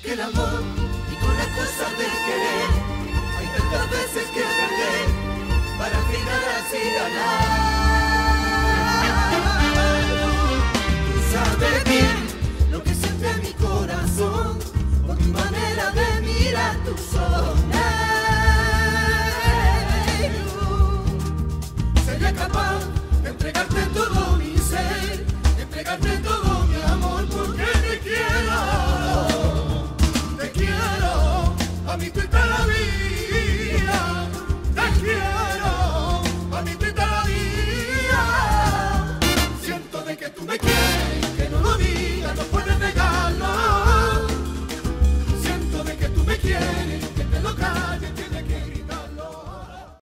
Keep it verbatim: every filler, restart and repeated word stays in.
que el amor y con las cosas del querer hay tantas veces que perder para al final así ganar.